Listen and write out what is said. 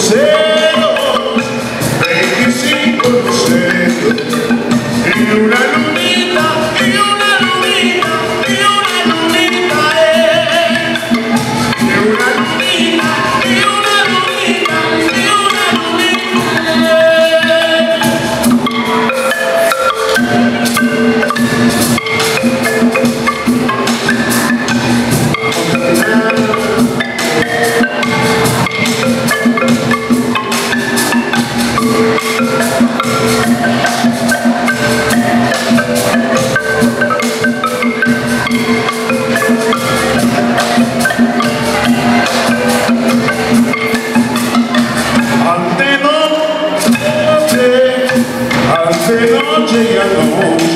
lucero, 25 luceros, y una lunita, y una lunita, y una lunita, y una lunita, y una lunita, y una Ante noche ya no